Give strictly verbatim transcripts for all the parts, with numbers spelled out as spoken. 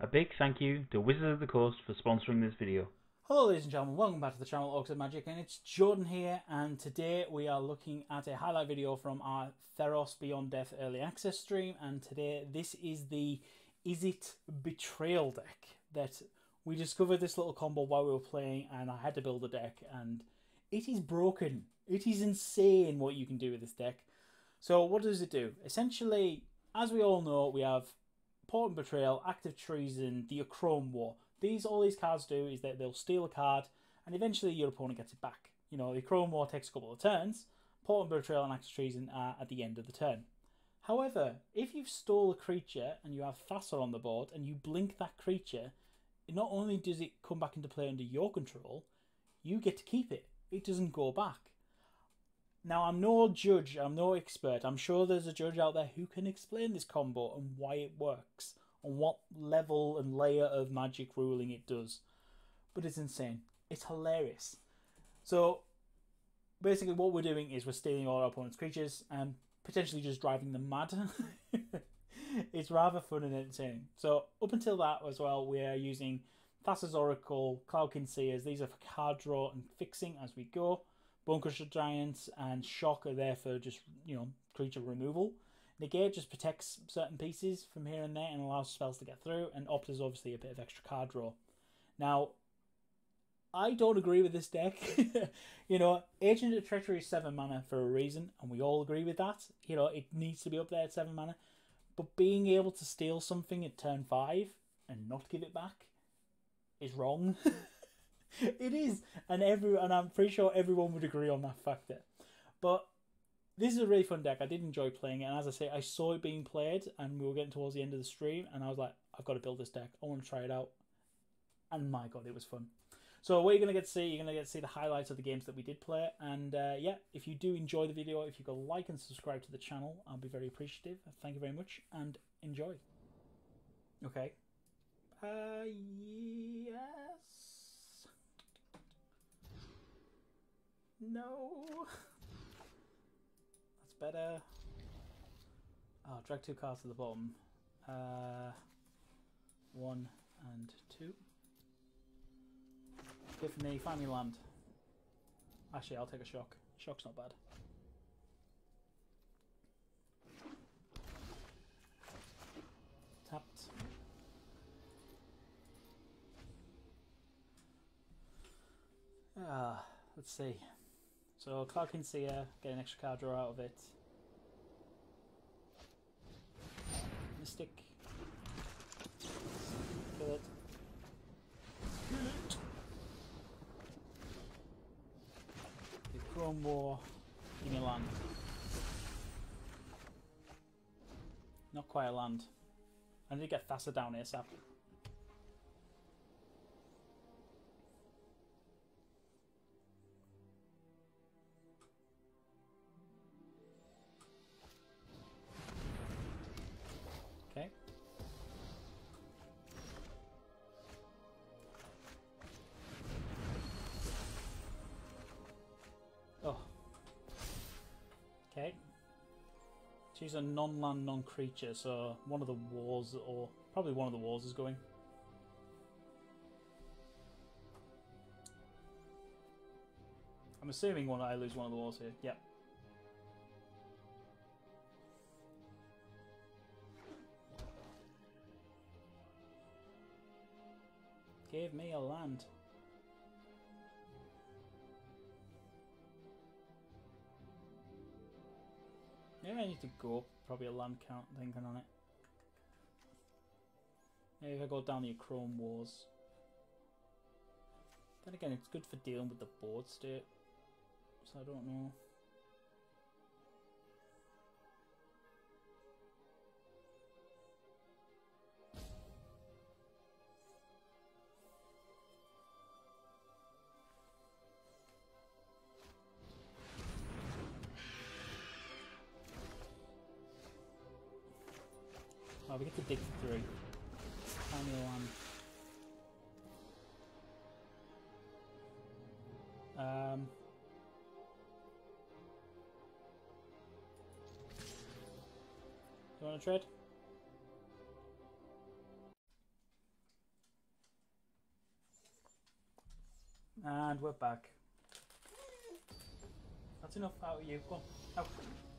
A big thank you to Wizards of the Coast for sponsoring this video. Hello ladies and gentlemen, welcome back to the channel Orcs of Magic, and it's Jordan here, and today we are looking at a highlight video from our Theros Beyond Death Early Access stream, and today this is the Izzet Betrayal deck that we discovered this little combo while we were playing, and I had to build a deck, and it is broken. It is insane what you can do with this deck. So what does it do? Essentially, as we all know, we have Portent Betrayal, Active Treason, the Achrome War. These all these cards do is that they'll steal a card, and eventually your opponent gets it back. You know, the Achrome War takes a couple of turns. Portent Betrayal and Active Treason are at the end of the turn. However, if you've stole a creature and you have Thassa on the board and you blink that creature, not only does it come back into play under your control, you get to keep it. It doesn't go back. Now, I'm no judge, I'm no expert. I'm sure there's a judge out there who can explain this combo and why it works, and what level and layer of magic ruling it does. But it's insane. It's hilarious. So, basically what we're doing is we're stealing all our opponent's creatures and potentially just driving them mad. It's rather fun and entertaining. So, up until that as well, we are using Thassa's Oracle, Cloudkin Seers. These are for card draw and fixing as we go. Bonecrusher Giants and Shock are there for just, you know, creature removal. Negate just protects certain pieces from here and there and allows spells to get through. And Opt is obviously a bit of extra card draw. Now, I don't agree with this deck. You know, Agent of Treachery is seven mana for a reason, and we all agree with that. You know, it needs to be up there at seven mana. But being able to steal something at turn five and not give it back is wrong. It is, and every and I'm pretty sure everyone would agree on that factor. But this is a really fun deck. I did enjoy playing it, and as I say, I saw it being played, and we were getting towards the end of the stream, and I was like, I've got to build this deck. I want to try it out, and my god, it was fun. So what you're gonna get to see, you're gonna get to see the highlights of the games that we did play, and uh, yeah, if you do enjoy the video, if you go like and subscribe to the channel, I'll be very appreciative. Thank you very much, and enjoy. Okay. Uh, yes. No. That's better. Oh, drag two cards to the bottom. Uh, one and two. Give me, find me land. Actually, I'll take a shock. Shock's not bad. Tapped. Ah, let's see. So Cloudkin Seer, get an extra card draw out of it. Mystic. Kill it. Kill it! The Chrome War. Give me a land. Not quite a land. I need to get Thassa down here, Sap. Okay. Oh. Okay. She's a non-land, non-creature, so one of the wars, or probably one of the wars is going. I'm assuming one I lose one of the wars here. Yep. Give me a land. Maybe I need to go up probably a land count thinking on it. Maybe if I go down the Achrome Wars. Then again, it's good for dealing with the board state. So I don't know. Oh, we get to dig for three. Find me a land. Um, you want to trade? And we're back. That's enough out of you. Go on. Out.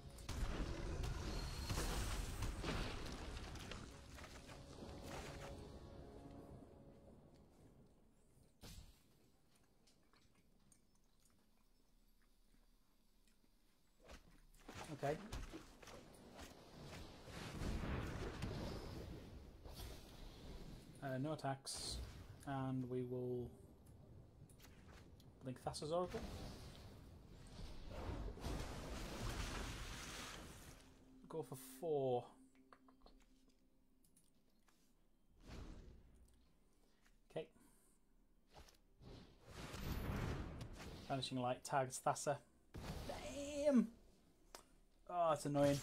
Okay. Uh, no attacks. And we will blink Thassa's Oracle. Go for four. Okay. Vanishing Light tags Thassa. Damn! Oh, it's annoying.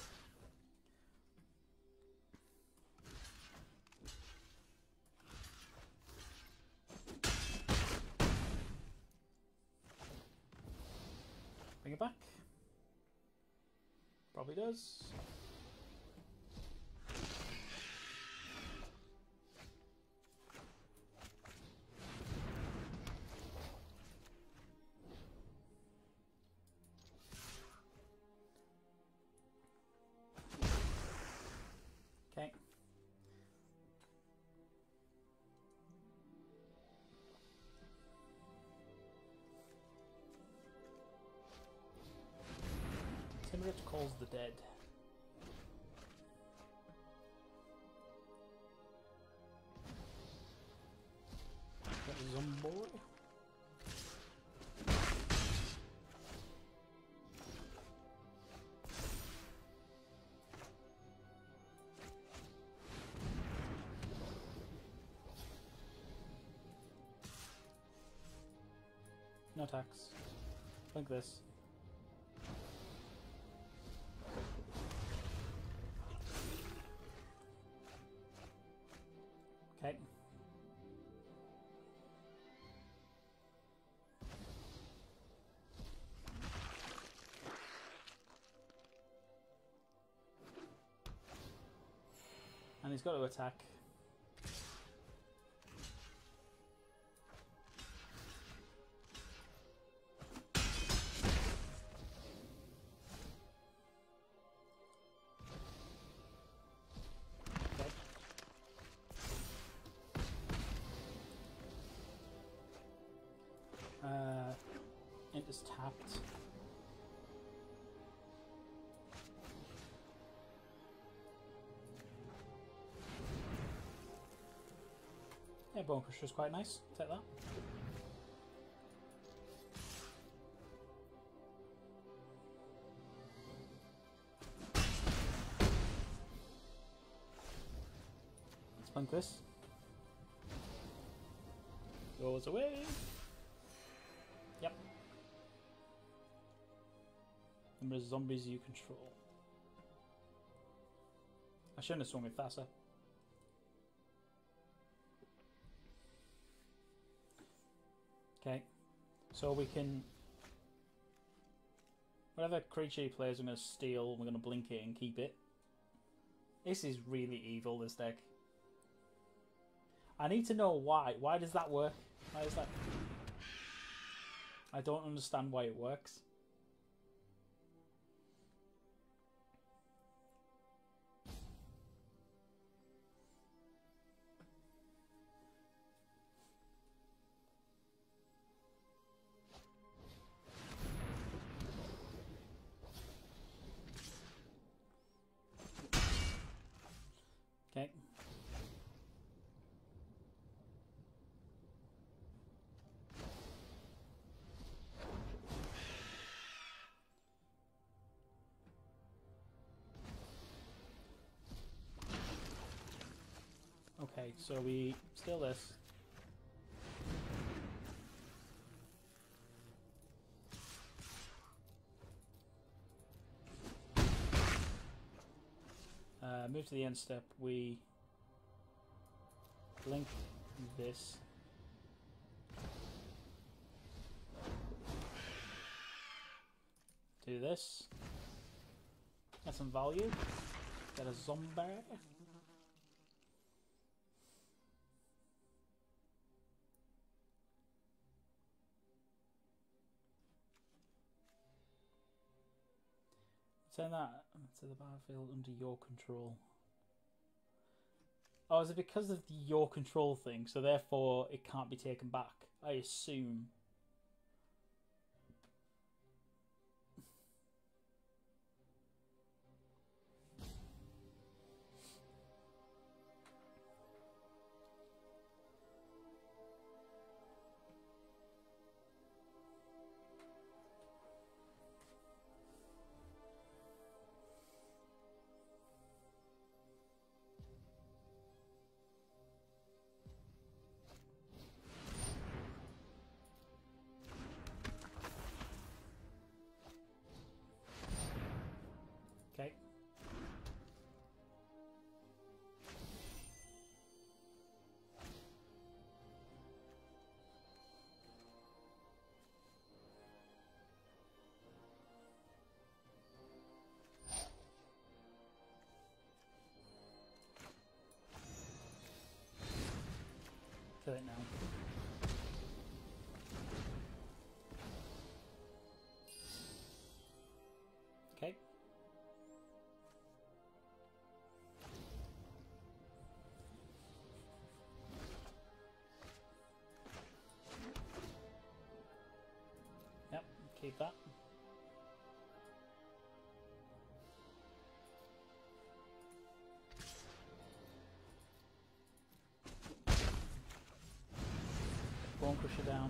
Bring it back. Probably does. Okay. Timurit calls the dead. Got a Zomboy. No attacks. Like this. Okay. And he's got to attack. Uh, it is tapped. Yeah, Bone Crusher is quite nice. Take that. Let's plunk this. Goes away. Yep. Number of zombies you control. I shouldn't have swung with Thassa. Okay. So we can... Whatever creature he plays, I'm going to steal. We're going to blink it and keep it. This is really evil, this deck. I need to know why. Why does that work? Why is that... I don't understand why it works. Okay. Okay, so we steal this. Uh, move to the end step, we blink this. Do this. Get some value. Get a zombie. Send that to the battlefield under your control. Oh, is it because of the your control thing? So therefore it can't be taken back, I assume. Okay. Kill it now. Okay. Yep, keep that. Bone Crusher down.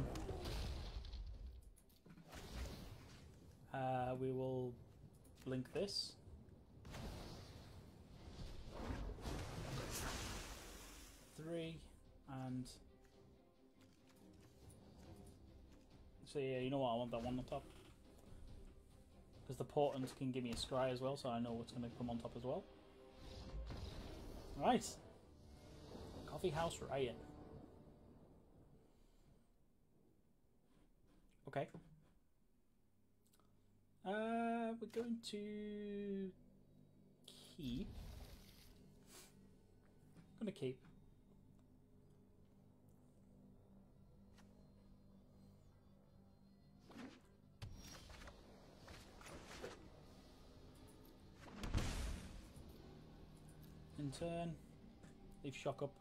Uh, we will blink this. Three and so yeah, you know what? I want that one on top because the portents can give me a scry as well, so I know what's going to come on top as well. Right, Coffee House Riot. Okay. Uh, we're going to keep. I'm gonna keep. In turn, leave shock up.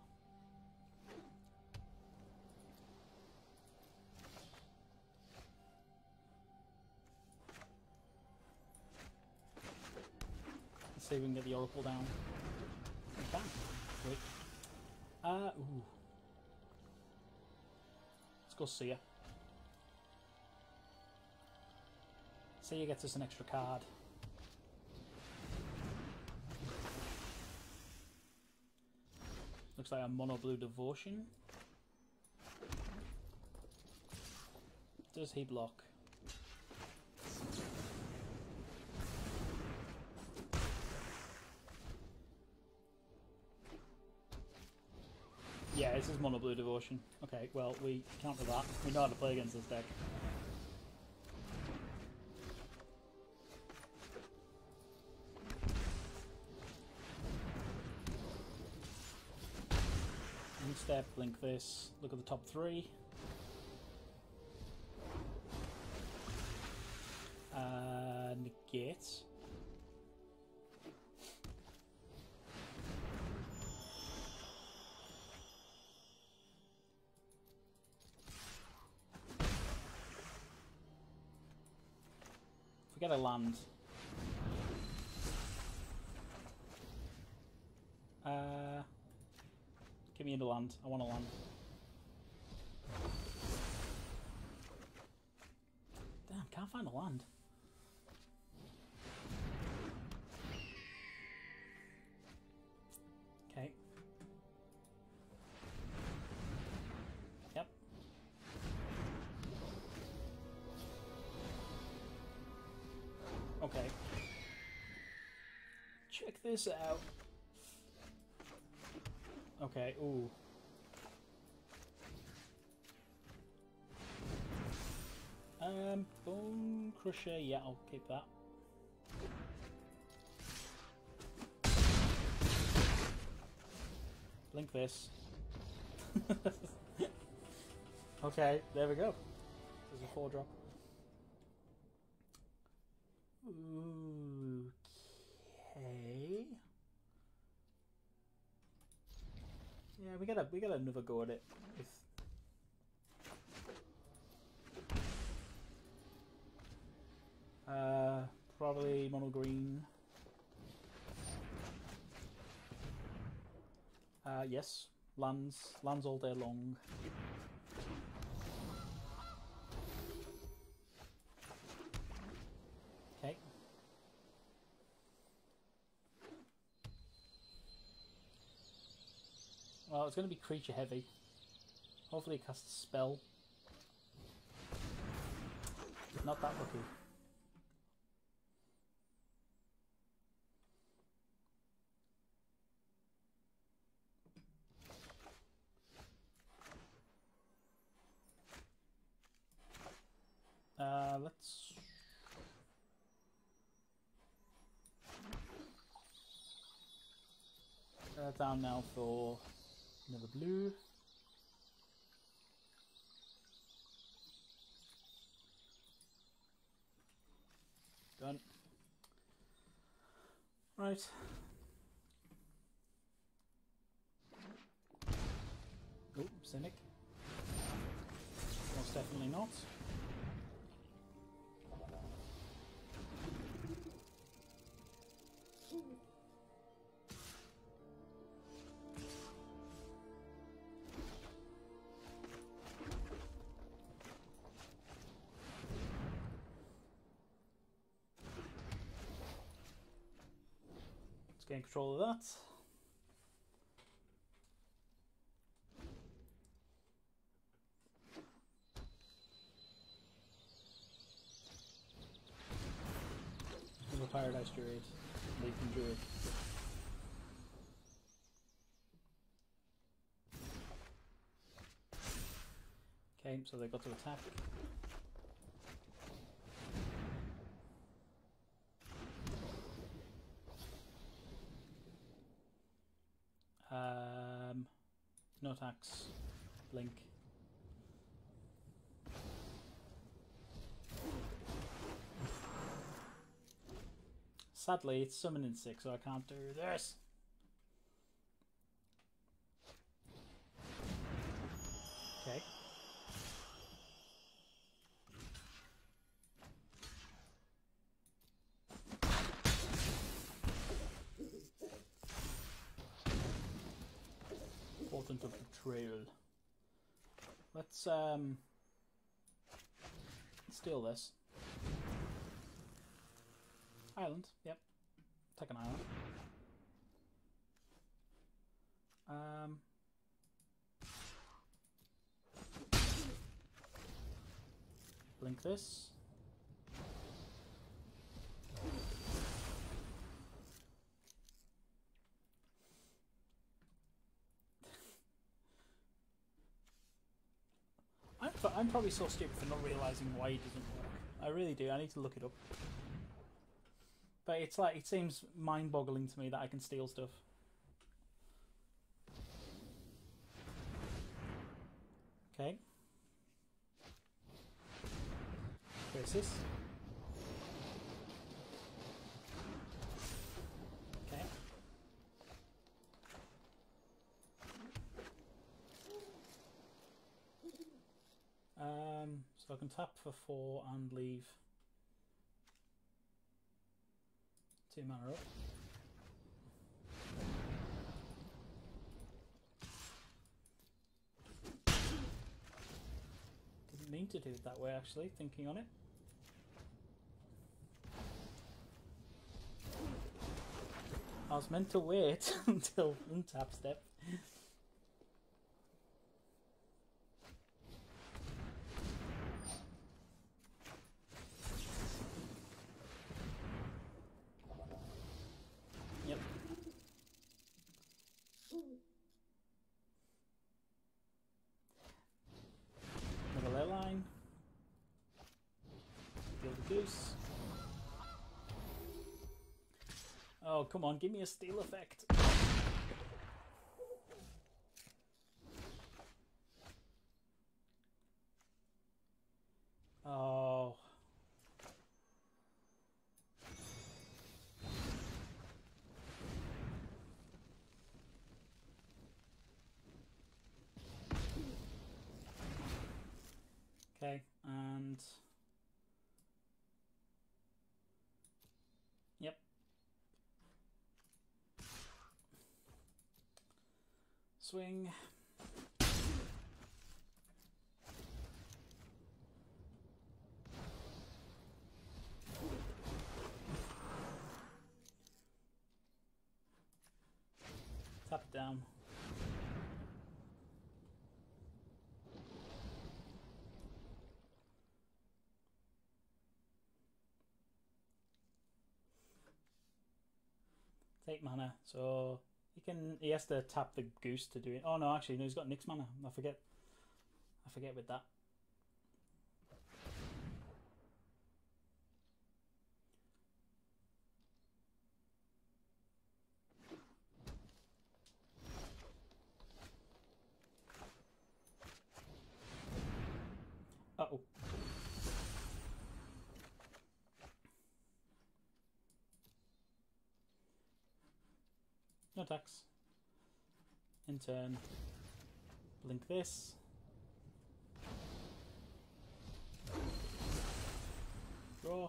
See if we can get the Oracle down. We can. Sweet. Uh, ooh. Let's go Seer. Seer gets us an extra card. Looks like a mono blue Devotion. Does he block? Yeah, this is mono blue Devotion. Okay, well, we counter that. We know how to play against this deck. Step, blink this, look at the top three. Uh, negate. Forget a land. Uh... Give me into land. I want to land. Damn, can't find a land. Okay. Yep. Okay. Check this out. Okay, ooh. Um, Bone Crusher, yeah, I'll keep that. Blink this. Okay, there we go. There's a four drop. Ooh, we get a we get another go at it with. Uh, probably mono green. Uh, yes, lands lands all day long. Okay. Well, it's going to be creature heavy. Hopefully, it casts a spell. Not that lucky. Uh, let's. Uh, down now for another blue. Done. Right. Oh, Cynic. Most definitely not. Let's gain control of that. Another Paradise Druid, Leaping Druid. Okay, so they got to attack. Um, no attacks. Blink. Sadly, it's summoning six, so I can't do this. Okay. Portent of Betrayal. Let's um steal this. Island, yep. Take an island. Um Blink this. I'm, I'm probably so stupid for not realising why it doesn't work. I really do. I need to look it up. But it's like, it seems mind-boggling to me that I can steal stuff. Okay. Crisis. Okay. Um, so I can tap for four and leave two mana up. Didn't mean to do it that way, actually, thinking on it. I was meant to wait until untap step. Yep. Another ley line. Kill the goose. Oh, come on, give me a steal effect. Oh. swing. Tap it down. Take mana, so he can. He has to tap the goose to do it. Oh no, actually, no, he's got Nyx mana. I forget. I forget with that. Uh oh. No attacks. In turn, blink this. Draw.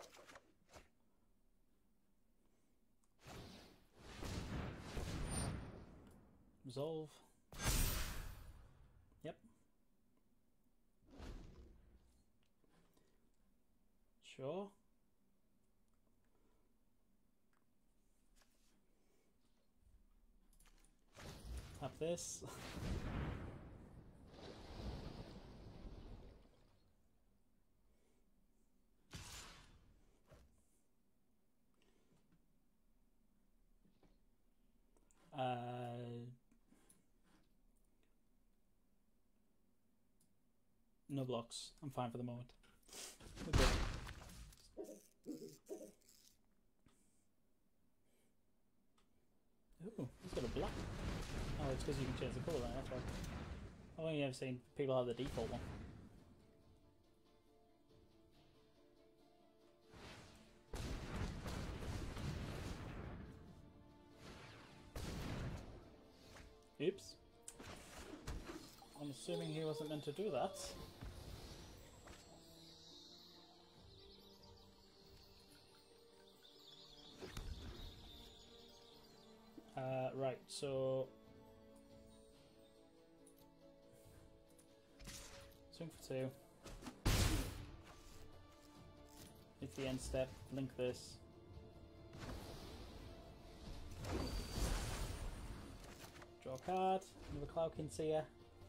Resolve. Yep. Sure. Tap this. uh, no blocks. I'm fine for the moment. We're good. Ooh, he's got a black. Oh, it's because you can change the colour, that's why. I've only ever seen people have the default one. Oops. I'm assuming he wasn't meant to do that. Uh, right, so swing for two. It's the end step. Link this. Draw a card. Another Cloudkin Seer.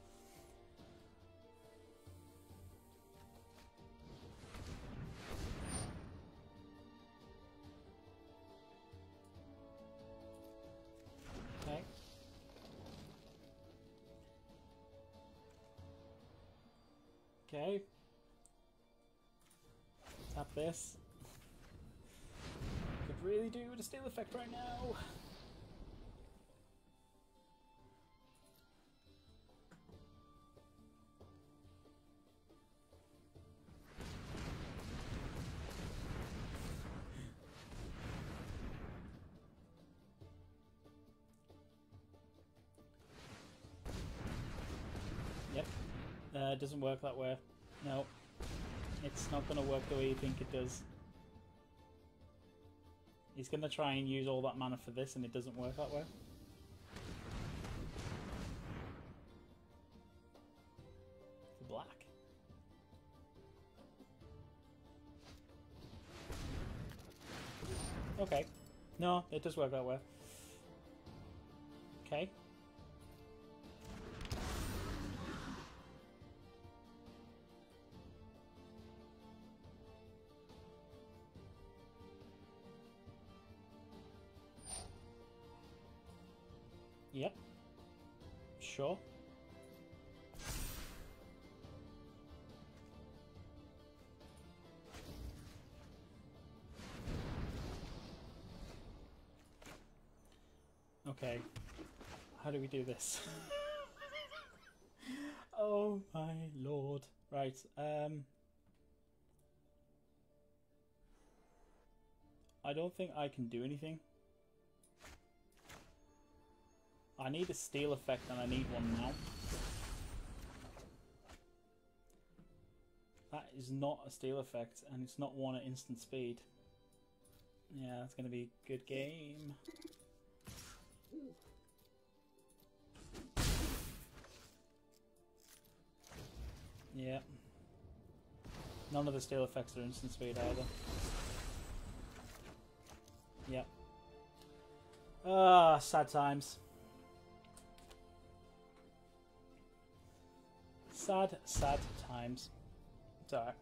Okay. Okay. Tap this. Could really do with a steal effect right now. Yep. Uh, it doesn't work that way. No. It's not going to work the way you think it does. He's going to try and use all that mana for this and it doesn't work that way. For black. Okay. No, it does work that way. Okay. Yep. Sure. Okay. How do we do this? Oh my lord. Right. Um I don't think I can do anything. I need a steal effect and I need one now. That is not a steal effect and it's not one at instant speed. Yeah, that's going to be a good game. Yeah. None of the steel effects are instant speed either. Yep. Ah, sad times. Sad, sad times. It's alright.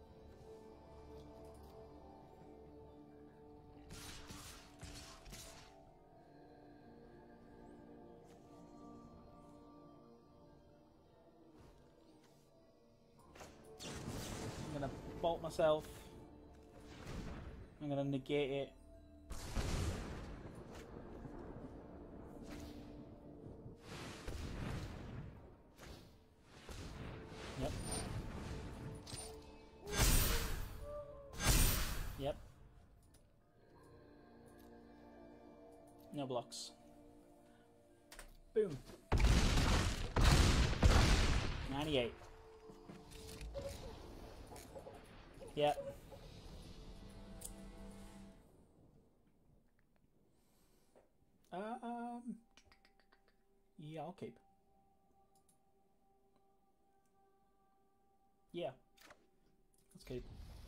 I'm gonna bolt myself. I'm gonna negate it. Yep. Yep. No blocks. Boom. ninety-eight. Yep. Uh, um. Yeah, I'll keep. Yeah. Let's keep.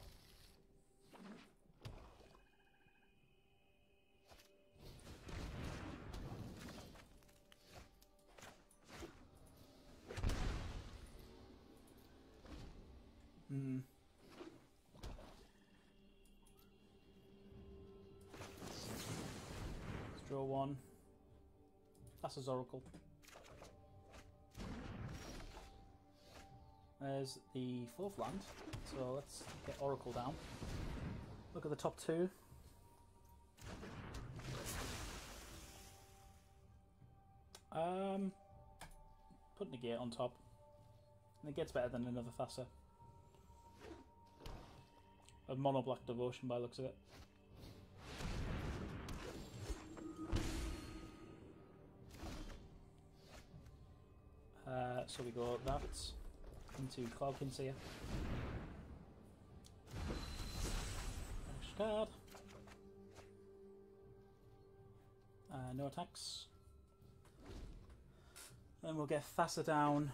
Hmm. Let's draw one. That's his Oracle. There's the fourth land, so let's get Oracle down. Look at the top two. Um, put Negate on top. And it gets better than another Thassa. A mono black devotion by the looks of it. Uh, so we go that into Cloudkin Seer. Next card. Uh, no attacks. Then we'll get Thassa down.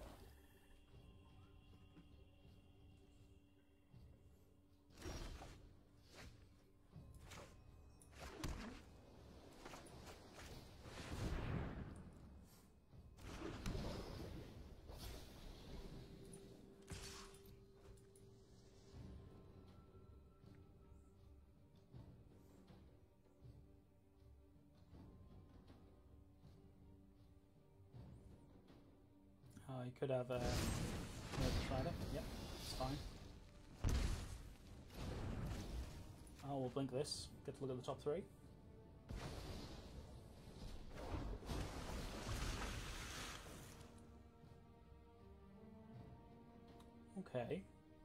Oh, you could have a Nervous Rider. Yep, it's fine. Oh, we'll blink this. Get to look at the top three. Okay.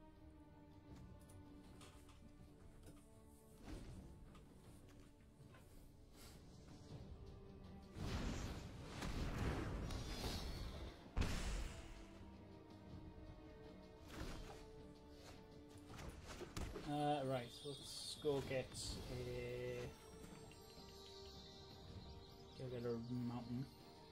Uh, right, so let's go get a... Go get a mountain.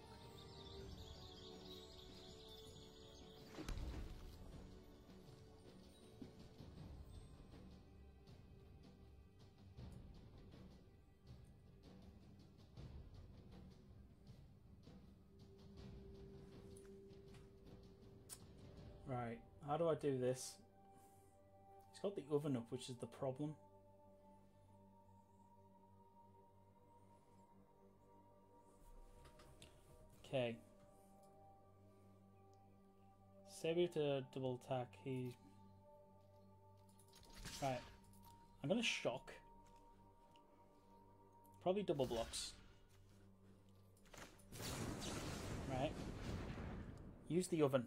Right, how do I do this? He's got the oven up, which is the problem. Okay. Say we have to double attack, he... Right. I'm gonna shock. Probably double blocks. Right. Use the oven.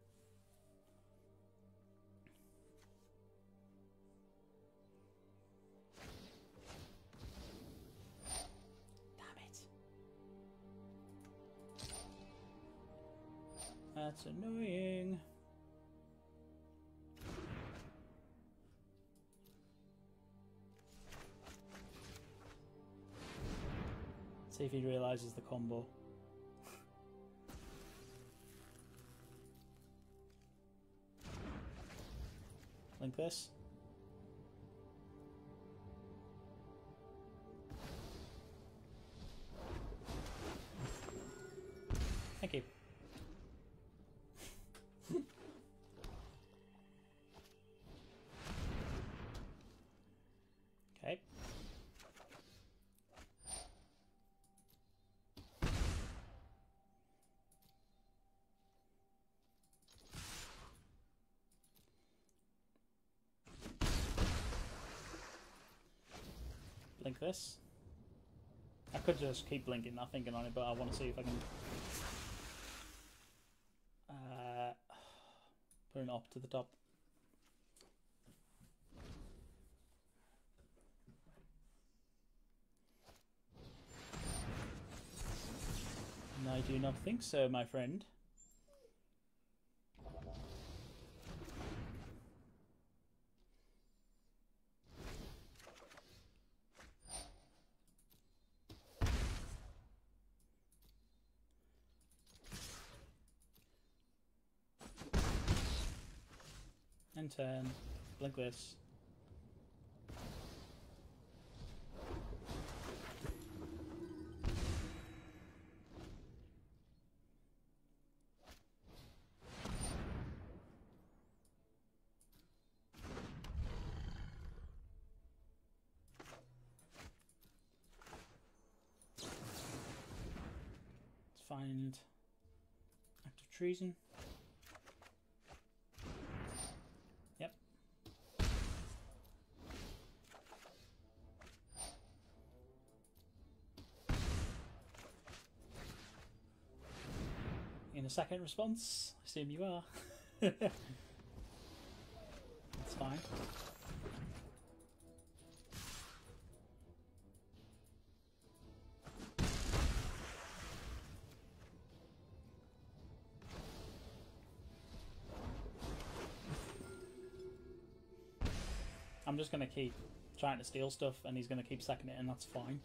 That's annoying. See if he realizes the combo. Blink this. Thank you. Okay. Blink this. I could just keep blinking, not thinking on it, but I want to see if I can uh, put it up to the top. And I do not think so, my friend. And turn, blink this. Let's find active treason. In a second response, I assume you are. That's fine. I'm just going to keep trying to steal stuff and he's going to keep sacking it, and that's fine.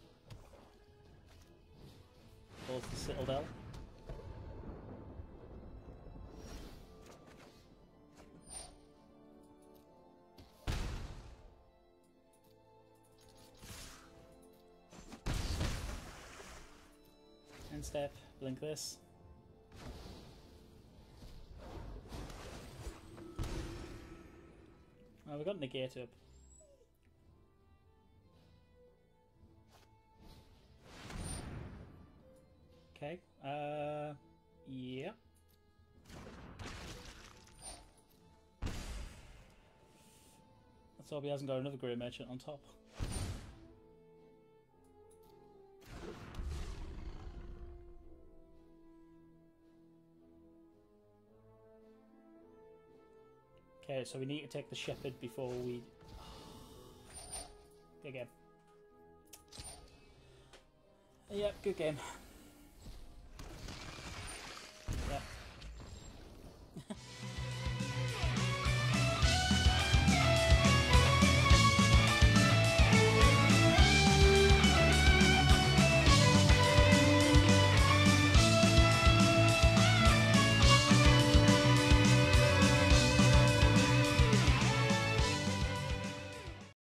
Close the Citadel. End step, blink this. Oh, we got negate up. Okay, uh, yeah. Let's hope he hasn't got another Grey Merchant on top. Okay, so we need to take the Shepherd before we... Good game. Yep, good game.